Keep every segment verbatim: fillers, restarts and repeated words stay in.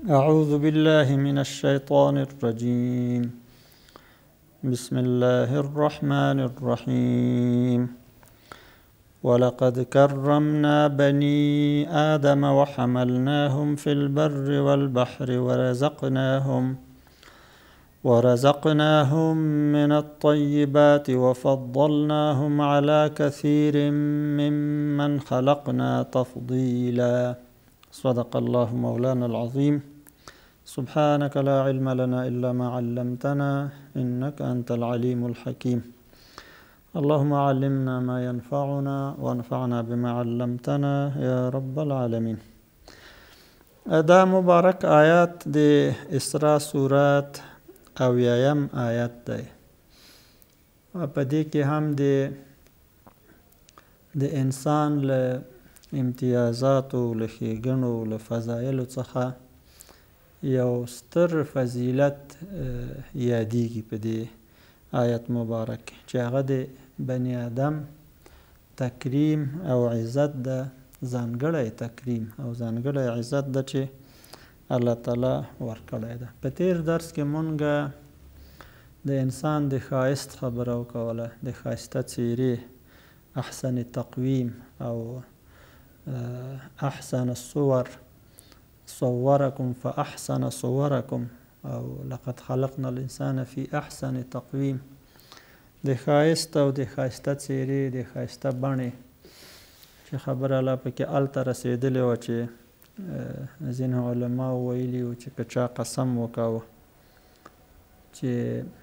أعوذ بالله من الشيطان الرجيم. بسم الله الرحمن الرحيم. ولقد كرمنا بني آدم وحملناهم في البر والبحر ورزقناهم ورزقناهم من الطيبات وفضلناهم على كثير ممن خلقنا تفضيلا. صدق الله مولانا العظيم. سبحانك لا علم لنا إلا ما علمتنا إنك أنت العليم الحكيم. اللهم علمنا ما ينفعنا وانفعنا بما علمتنا يا رب العالمين. دا مبارک آیات د اسراء سورات او یایم آیات دی. په دې کې هم د د انسان له امتیازاتو له ښېګڼو له فضایلو څخه یو ستر فضیلت یادیږي په دې آیت مبارک چې هغه د بني آدم تکریم او عزت ده، ځانګړی تکریم او ځانګړی عزت ده چې الله تعالی ورکړی ده. په تیر درس کې مونږ د انسان د ښایست خبره وکوله، د ښایسته څیرې، احسن تقویم او احسن الصور، صورکم فاحسن صورکم او لقد خلقنا الانسان فی احسن تقویم. د ښایست او د ښایسته څیرې، د ښایسته بڼې چې خبره لا پکې هلته رسېدلې وه چې ځینې علماو ویلي وو چې که چا قسم وکاوه چې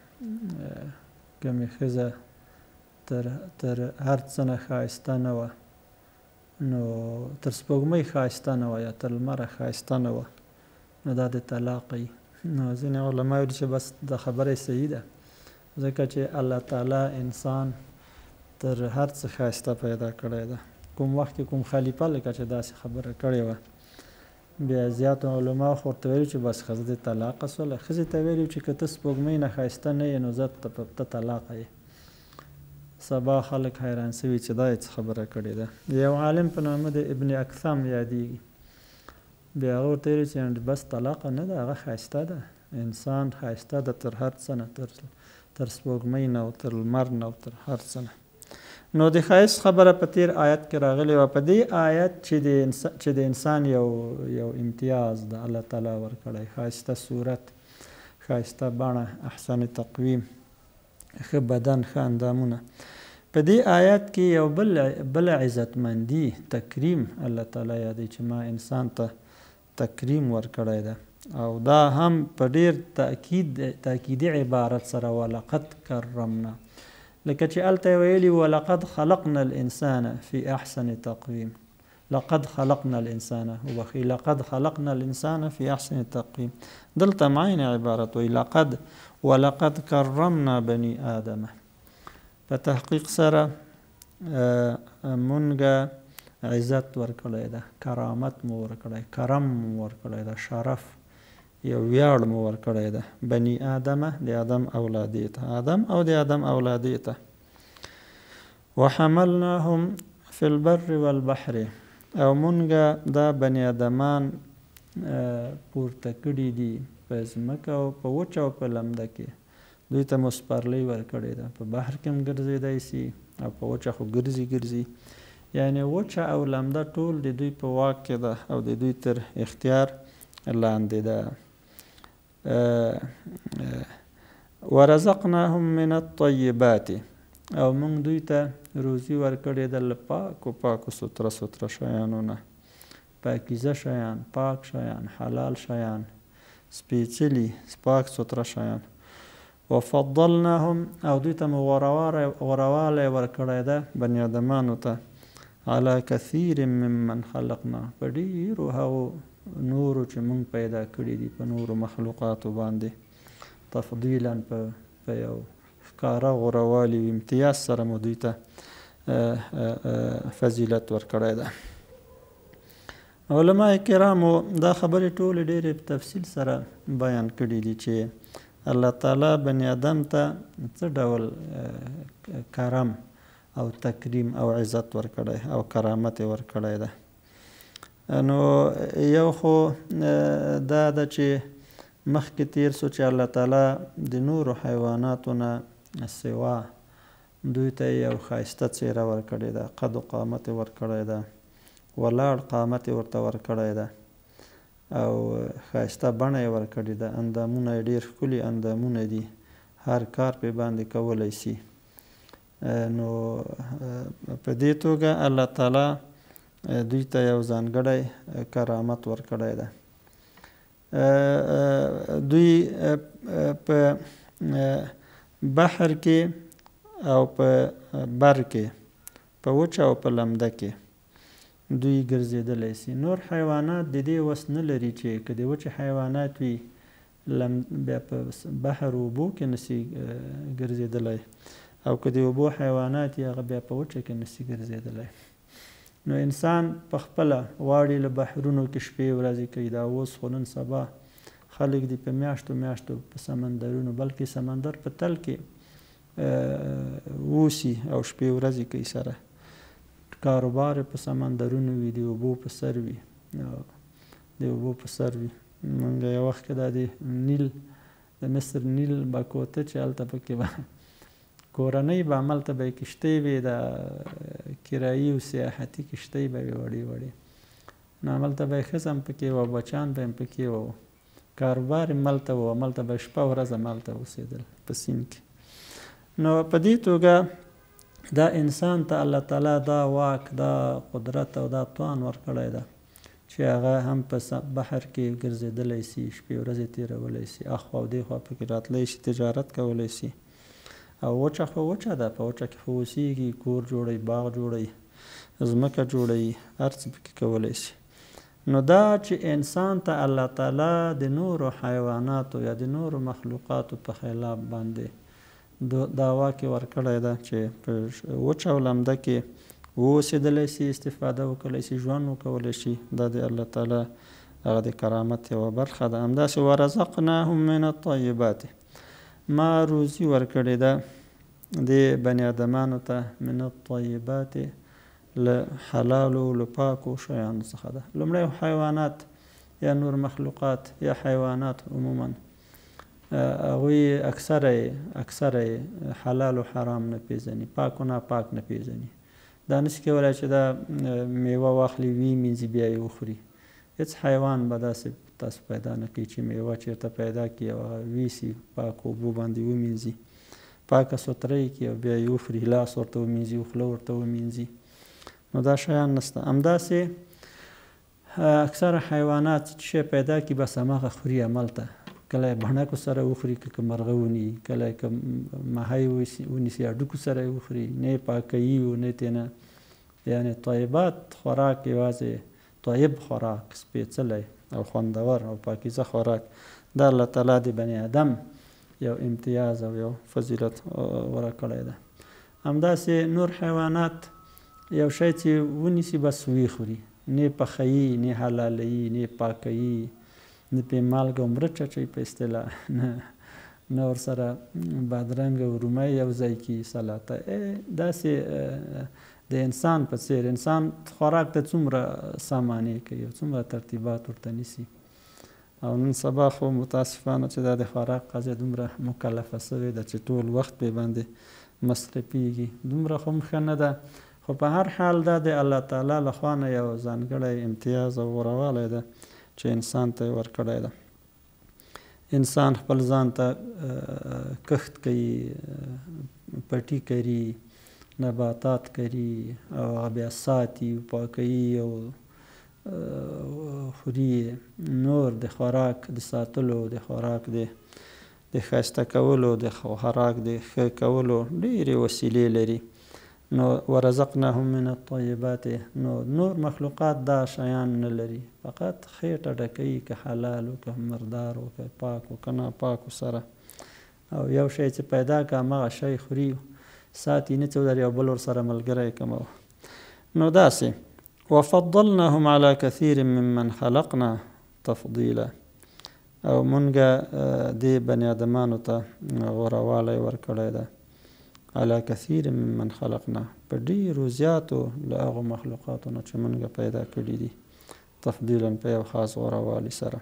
کومې ښځه تر تر هر څه نه ښایسته نه وه، نو تر سپوږمۍ ښایسته نه وه یا تر لمره ښایسته نه وه، نو دا د طلاق وي. نو ځینې علما ویلي چې بس دا خبره صحیح ده، ځکه چې الله تعالی انسان تر هر څه ښایسته پیدا کړی ده. کوم وخت کې کوم خلیفه لکه چې داسې خبره کړې وه، بیا زیاتو علماو خو ورته ویلي چې بس ښځه دې طلاقه سوله. ښځې ته ویلي چې که ته سپوږمۍ نه ښایسته نه یې نو زه ته طلاقه یې. سبا خلک حیران سوي چې دا یې څه خبره کړې ده. یو عالم په نامه د ابن اکثم یادیږي، بیا هغه ورته ویلي چې بس طلاقه نه ده، هغه ښایسته ده، انسان ښایسته ده تر هر څه نه، تر سپوږمۍ نه او تر لمر نه او تر هر څه نه. نو د ښایست خبره په تیر آیت کې راغلې وه. په دې آیت چې د انسان چې د انسان یو یو امتیاز د الله تعالی ورکړی، ښایسته صورت، ښایسته بڼه، احسن تقویم، ښه بدن، ښه اندامونه. په دې آیت کې یو بل بل عزتمندي، تکریم الله تعالی یادوي چې ما انسان ته تکریم ورکړی ده، او دا هم په ډېر تأکید تأکیدي عبارت سره ولقد کرمنا، لکه چې هلته یې ویلي ولقد خلقنا الانسان فی احسن تقویم. لقد خلقنا الانسان وبخي لقد خلقنا الانسان فی احسن تقویم. دلته معین عبارت وی لقد ولقد کرمنا بني آدم. په تحقیق سره مونږ عزت ورکړی ده، کرامت مو ورکړی، کرم مو ورکړی ده، شرف یو ویاړ مو ورکړی ده. بني آدم د آدم اولادې ته، آدم او د آدم اولادې ته. وحملناهم فی البر والبحر، او مونږ دا بني آدمان پورته کړي دي په ځمکه او په وچه او په لمده کې. دوی ته مو سپرلۍ ورکړې ده، په بحر کې هم ګرځېدی سي او په وچه خو ګرځي ګرځي، یعنې وچه او لمده ټول د دوی په واک کې ده او د دوی تر اختیار لاندې ده. ورزقناهم من الطیبات، او موږ دوی ته روزي ورکړې ده له پاکو پاکو ستره ستره شیانو نه، پاکیزه شیان، پاک شیان، حلال شیان، سپیڅلي پاک ستره شیان. وفضلناهم، او دوی ته مو غوروالی ورکړی ده بني آدمانو ته، علی کثیر ممن خلقنا، په ډېرو هغو نورو چې مونږ پیدا کړي دي، په نورو مخلوقاتو باندې، تفضیلا په یو ښکاره غوروالي و امتیاز سره مو دوی ته فضیلت ورکړی ده. علما کرامو دا خبرې ټولې ډېرې په تفصیل سره بیان کړي دي چې الله تعالی بني آدم ته څه ډول کرم او تکریم او عزت ورکړی او کرامت ورکړی ده. نو یو خو دا ده چې مخکې تیر سو چې الله تعالی د نورو حیواناتو نه سوا دوی ته یو ښایسته څیره ورکړې ده، قد و قامت یې ورکړی ده، ولاړ قامت یې ورته ورکړی ده او ښایسته بڼه یې ورکړې ده، اندامونه یې ډېر ښکلي اندامونه دي، هر کار پې باندې کولی شي. نو په دې توګه الله تعالی دوی ته یو ځانګړی کرامت ورکړی ده. دوی په بحر کې او په بر کې، په وچه او په لمده کې دوی ګرځېدلی سي. نور حیوانات د دې وس نه لري چې که د وچې حیوانات وي بیا په بحر و اوبو کې نسي ګرځېدلی، او که د اوبو حیوانات وي هغه بیا په وچه کې نسي ګرځېدلی. نو انسان په خپله غواړي له بحرونو کې شپې ورځې کوي. دا اوس خو نن سبا خلک دي په میاشتو میاشتو په سمندرونو، بلکې سمندر په تل کې اوسي او شپې ورځې کوي سره. کاروبار په سمندرونو وي، د اوبو په سر وي، د اوبو په سر وي. موږ یو وخت کې دا د نیل د مصر نیل به کوته چې هلته پکې به کورنۍ به هملته به یې کښتۍ وې، د کرایي او سیاحتي کښتۍ به وې وړې وړې. نو هملته به یې ښځه هم پکې وه، بچیان به هم پکې وه، کاروبار یې هملته و، هملته به شپه ورځ هملته اوسېدل په سیند کې. نو په دې توګه دا انسان ته الله تعالی دا واک، دا قدرت او دا توان ورکړی ده چې هغه هم په بحر کې ګرځېدلی سي، شپې ورځې تېرولی سي، اخوا او دېخوا پکې راتلی شي، تجارت کولی سي. او وچه خو وچه ده، په وچه کې خو اوسېږي، کور جوړوي، باغ جوړوي، ځمکه جوړوي، هر څه پکې کولی شي. نو دا چې انسان ته الله تعالی د نورو حیواناتو یا د نورو مخلوقاتو په خلاف باندې دا واک یې ورکړی ده چې په وچه او لمده کې واوسېدلی سي، استفاده وکړلی سي، ژوند وکولی شي. دا د الله تعالی هغه د کرامت یوه برخه ده. همداسې ورزقناهم من الطیبات، ما روزي ورکړې ده د بني ادمانو ته من الطیبات، له حلالو له پاکو شیانو څخه ده. لومړی حیوانات یا نور مخلوقات یا حیوانات عموما هغوی اکثره اکثره حلال و حرام نه پیژني، پاک و ناپاک نه پیژني. دا نشي کولی چې دا میوه واخلي ویمینځي بیا یې وخوري. هېڅ حیوان به داسې تاسو پیدا نه کوي چې میوه چېرته پیدا کړي او هغه ویسي، پاکو اوبو باندې ومینځي، پاکه سوتره یې کړي او بیا یې وخوري، لاس ورته ومینځي، خوله ورته ومینځي. نو دا شیان نشته. همداسې اکثره حیوانات چې شی پیدا کړي بس هماغه خوري هملته، کله یې بڼکو سره وخوري، که مرغه ونیي، کله یې که ماهی ونیسي هډوکو سره یې وخوري، نه یې پاکوي او نه یې نه. یعنې طیبات خوراک یوازې طیب خوراک، سپېڅلی او خوندور او پاکیزه خوراک، دا الله تعالی د بني آدم یو امتیاز او یو فضیلت ورکړی ده. همداسې نور حیوانات یو شی چې ونیسي بس ویې خوري، نه یې پخوي، نه یې حلالوي، نه یې پاکوي، نه پې مالګه او مرچ اچوي په اصطلاح، نه نه ورسره بادرنګ او رومی یو ځای کړي، سلاته. داسې د انسان په څېر انسان خوراک ته څومره سامانې کوي او څومره ترتیبات ورته نیسي. او نن سبا خو متاسفانه چې دا د خوراک قضیه دومره مکلفه سوې ده چې ټول وخت پې باندې مصرفېږي، دومره خو هم ښه نه ده. خو په هر حال دا د الله تعالی له خوا نه یو ځانګړی امتیاز او غوروالی ده چې انسان ته یې ورکړی ده. انسان خپل ځان ته کښت کوي، پټي کري، نباتات کري او هغه بیا ساتي، پاکوي او خوري. نور د خوراک د ساتلو، د خوراک د د ښایسته کولو، د خوراک د ښه کولو ډېرې وسیلې لري. نو ورزقناهم من الطیبات، نو نور مخلوقات دا شیان نه لري، فقط خېټه ډکوي، که حلالو که مردارو که پاکو که ناپاکو سره. او یو شی چې پیدا که همغه شی خوري، ساتي نه چې در یو بل ورسره ملګری کمو. نو داسې وفضلناهم على كثير ممن خلقنا تفضیلا، او مونږه دې بني ادمانو ته غوروالی ورکړی ده على كثير ممن خلقنا، په ډېرو زیاتو له هغو مخلوقاتو نه چې مونږه پیدا کړي دي. تفضیلا په یو خاص غوروالي سره.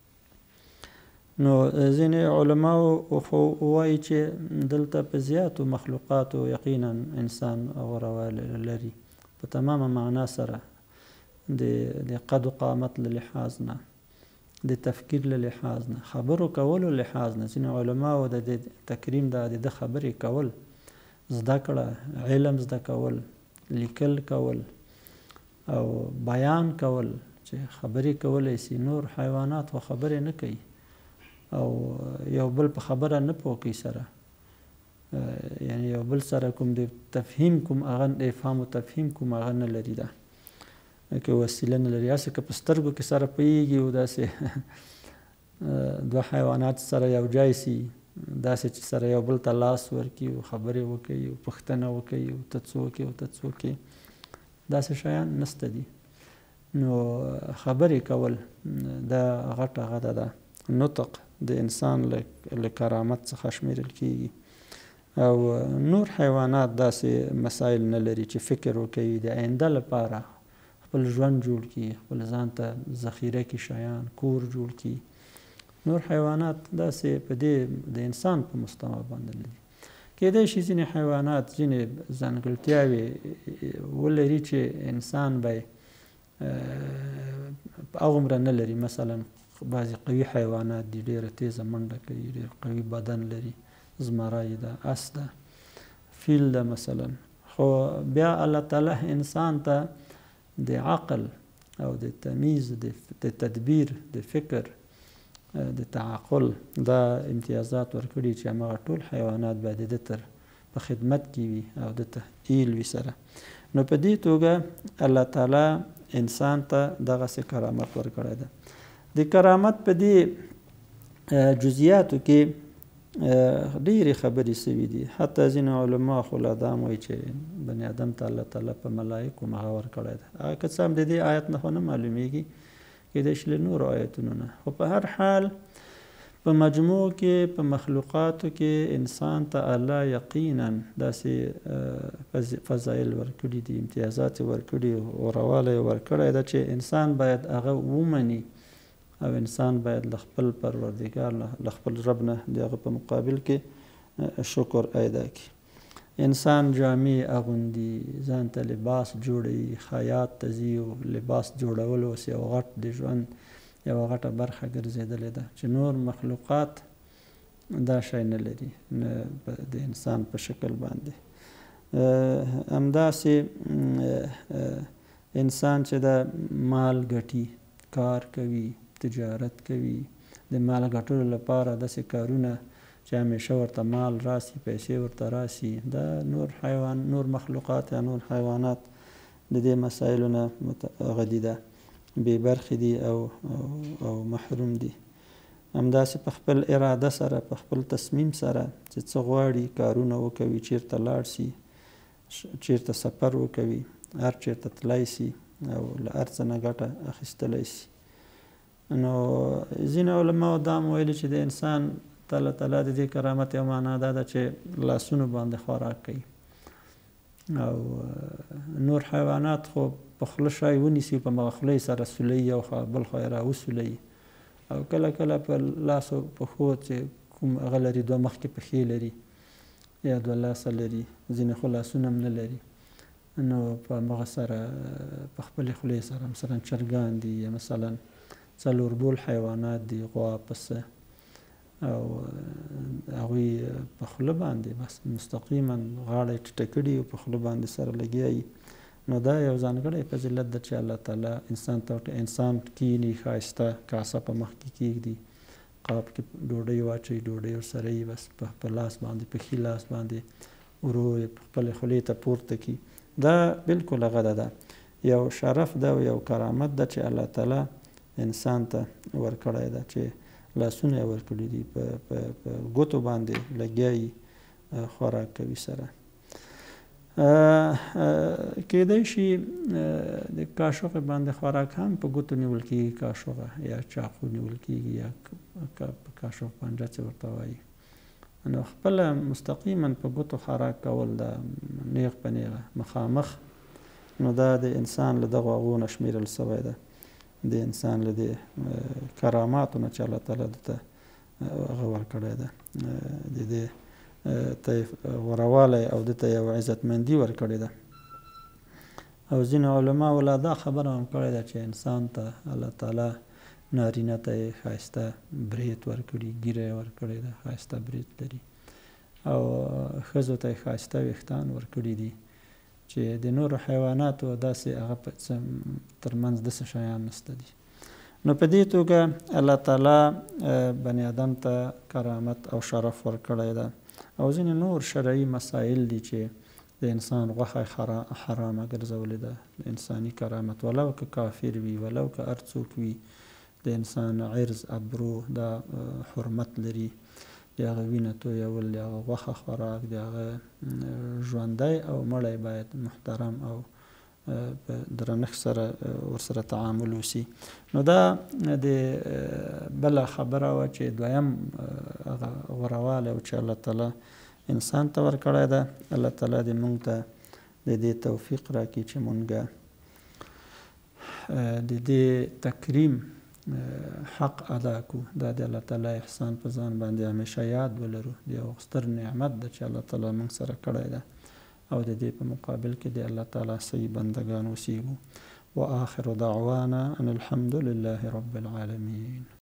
نو ځینې علماو خو وایي چې دلته په زیاتو مخلوقاتو یقینا انسان غوروالی لري، په تمامه معنا سره، د قد و قامت له لحاظ نه، د تفکیر له لحاظ نه، خبرو کولو لحاظ نه. ځینې علماو د دې تکریم دا د ده خبرې کول، زده کړه، علم زده کول، لیکل کول او بیان کول چې خبرې کولی سي. نور حیوانات خو خبرې نه کوي او یو بل په خبره نه پوه کوي سره، یعنی یو بل سره کوم د تفهیم کوم هغه د افهام و تفهیم کوم هغه نه لري، ده که وسیله نه لري. هسې که په سترګو کې سره پوهېږي او داسې دوه حیوانات سره یو ځای سي، داسې چې سره یو بل ته لاس ورکړي او خبرې وکوي او پوښتنه وکوي او ته څوک یې او ته څوک یې، داسې شیان نسته دي. نو خبرې کول دا غټه غده ده. نطق د انسان له کرامت څخه شمیرل کیږي. او نور حیوانات داسې مسایل نه لري چې فکر وکوي د آینده لپاره خپل ژوند جوړ کړي، خپل ځان ته ذخیره کړي شیان، کور جوړ کړي. نور حیوانات داسې په دې د انسان په مستوى باندې لري. کېدای شي ځینې حیوانات ځینې ځانګړتیاوې ولري چې انسان به هغومره نه لري. مثلا بعضې قوي حیوانات دي، ډېره تیزه منډه کوي، ډېر قوي بدن لري، زمری ده، اس ده، فیل ده مثلا. خو بیا الله تعالی انسان ته د عقل او د تمیز، د تدبیر، د فکر، د تعقل دا امتیازات ورکړي چې هماغه ټول حیوانات باید د ده تر په خدمت کې وي او د ته ایل وي سره. نو په دې توګه الله تعالی انسان ته دغسې کرامت ورکړی ده. د کرامت په دې جزئیاتو کې ډېرې خبرې سوي دي. حتی ځینې علما خو لا دا هم وایي چې بني ادم ته الله تعالی په ملایکو هغه ورکړی ده. هغه که څه هم د دې آیت نه خو نه معلومیږي، کېدای شي له نورو آیتونو نه. خو په هر حال په مجموع کې په مخلوقاتو کې انسان ته الله یقینا داسې فضایل ورکړي دي، امتیازات یې ورکړي، غوروالی یې ورکړی ده چې انسان باید هغه ومني او انسان باید له خپل پروردګار له خپل رب نه د هغه په مقابل کې شکر ادا کړي. انسان جامې اغوندي، ځان ته لباس جوړوي، خیاط ته ځي او لباس جوړول اوس یو غټ د ژوند یوه غټه برخه ګرځېدلې ده چې نور مخلوقات دا شی نه لري، نه د انسان په شکل باندې. همداسې انسان چې د مال ګټي، کار کوي، تجارت کوي، د مال ګټلو لپاره داسې کارونه چې همیشه ورته مال راسي، پیسې ورته راسي، دا نور حیوان نور مخلوقات یا نور حیوانات د دې مسایلو نه غدي ده، بې برخې دي او او محروم دي. همداسې په خپل اراده سره، په خپل تصمیم سره چې څه غواړي کارونه وکوي، چیرته لاړ سي، چیرته سفر وکوي، هر چیرته تللی سي او له هر څه نه ګټه اخیستلی سي. نو ځینې علماو دا هم ویلي چې د انسان الله تعالی د دې کرامت یو معنا دا ده چې لاسونو باندې خوراک کوي او نور حیوانات خو په خوله شی ونیسي، په مغه خوله یې سره سولوي، یو خوا بل خوا یې راوسولوي او کله کله په لاسو پښو چې کوم هغه لري، دوه مخکې پښې لري یا دوه لاسه لري، ځینې خو لاسونه هم نه لري، نو په هغه سره په خپلې خولې سره مثلا چرګان دي یا مثلا څلور بول حیوانات دي، غوا، پسه، او هغوی په خوله باندې بس مستقیما غاړه یې ټیټه کړي او په خوله باندې سره لګیایي. نو دا یو ځانګړی فضیلت ده چې الله تعالی انسان ته انسان کیني، ښایسته کاسه په مخ کې کیږدي، قاب کې ډوډۍ واچوي، ډوډۍ ورسره یي، بس په لاس باندې په ښي لاس باندې ورو یې خپلې خولې ته پورته کړي. دا بلکل هغه ده، یو شرف ده او یو کرامت ده چې الله تعالی انسان ته ورکړی ده چې لاسونه یې ورکړي دي، په ګوتو باندې لګیایي، خوراک کوي سره. کېدای شي د کاشوغې باندې خوراک هم په ګوتو نیول کېږي، کاشوغه یا چاقو نیول کېږي یا کاشوغ پنجه چې ورته وایي. نو خپله مستقیما په ګوتو خوراک کول دا نیغ په نیغه مخامخ، نو دا د انسان له دغو هغو نه شمیرل سوی ده. د انسان له دې کراماتو نه چې الله تعالی ده ته هغه ورکړی ده، د دې ته غوروالی او ده ته یو عزتمندي ورکړې ده. او ځینې علماو لا دا خبره هم کړې ده چې انسان ته الله تعالی نارینه ته یې ښایسته برید ورکړي، ږیره یې ورکړې ده، ښایسته برید لري، او ښځو ته یې ښایسته ویښتان ورکړي دي چې د نورو حیواناتو داسې هغه په ترمنځ داسې شیان نشته دي. نو په دې توګه الله تعالی بني آدم ته کرامت او شرف ورکړی ده. او ځینې نور شرعي مسایل دي چې د انسان غوښه حرامه ګرځولې ده، د انساني کرامت، ولو که کافر وي، ولو که هر څوک وي، د انسان عرض ابرو دا حرمت لري. د هغه وینه تویول، د هغه غوښه خوراک، د هغه ژوندی او مړی باید محترم او په درنښت سره ورسره تعامل وسي. نو دا د بله خبره وه چې دویم هغه غوروالی و چې الله تعالی انسان ته ورکړی ده. الله تعالی دې موږ ته د دې توفیق راکړي چې موږ د دې تکریم حق ادا کړو. دا د الله تعالی احسان په ځان باندې همیشه یاد ولرو، د یو ستر نعمت ده چې الله تعالی موږ سره کړی ده، او د دې په مقابل کې د الله تعالی صحیح بندگان اوسیږو. و آخر دعوانا ان الحمد لله رب العالمین.